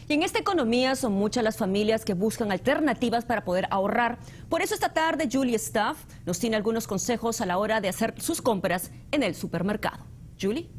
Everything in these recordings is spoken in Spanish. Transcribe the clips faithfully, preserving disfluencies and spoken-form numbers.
Y en esta economía son muchas las familias que buscan alternativas para poder ahorrar. Por eso esta tarde Julie Staff nos tiene algunos consejos a la hora de hacer sus compras en el supermercado. Julie.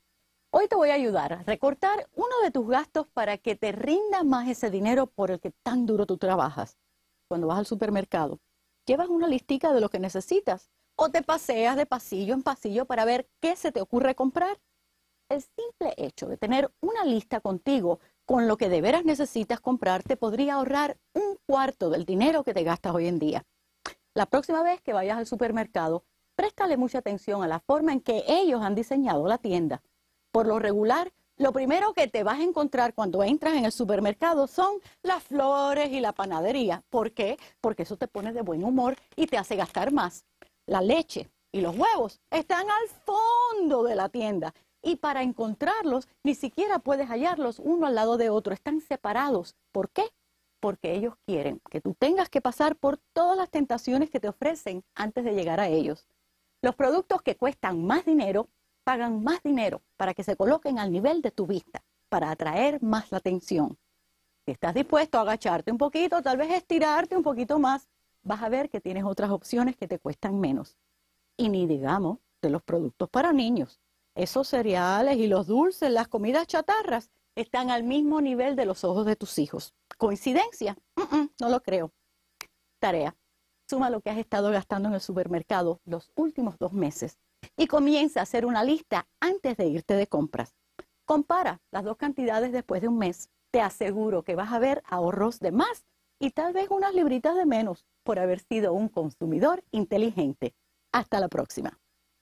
Hoy te voy a ayudar a recortar uno de tus gastos para que te rinda más ese dinero por el que tan duro tú trabajas. Cuando vas al supermercado, llevas una listica de lo que necesitas o te paseas de pasillo en pasillo para ver qué se te ocurre comprar. El simple hecho de tener una lista contigo con lo que de veras necesitas comprar te podría ahorrar un cuarto del dinero que te gastas hoy en día. La próxima vez que vayas al supermercado, préstale mucha atención a la forma en que ellos han diseñado la tienda. Por lo regular, lo primero que te vas a encontrar cuando entras en el supermercado son las flores y la panadería. ¿Por qué? Porque eso te pone de buen humor y te hace gastar más. La leche y los huevos están al fondo de la tienda y para encontrarlos ni siquiera puedes hallarlos uno al lado de otro. Están separados. ¿Por qué? Porque ellos quieren que tú tengas que pasar por todas las tentaciones que te ofrecen antes de llegar a ellos. Los productos que cuestan más dinero pagan más dinero para que se coloquen al nivel de tu vista, para atraer más la atención. Si estás dispuesto a agacharte un poquito, tal vez estirarte un poquito más, vas a ver que tienes otras opciones que te cuestan menos. Y ni digamos de los productos para niños. Esos cereales y los dulces, las comidas chatarras, están al mismo nivel de los ojos de tus hijos. ¿Coincidencia? Uh-uh, no lo creo. Tarea. Suma lo que has estado gastando en el supermercado los últimos dos meses y comienza a hacer una lista antes de irte de compras. Compara las dos cantidades después de un mes. Te aseguro que vas a ver ahorros de más y tal vez unas libritas de menos por haber sido un consumidor inteligente. Hasta la próxima.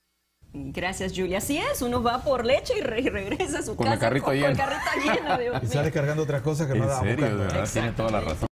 Gracias, Julia. Así es, uno va por leche y, re y regresa a su con casa el carrito con, lleno. con el carrito lleno. Y sale cargando otras cosas que no En da. serio, de verdad, tiene toda la razón.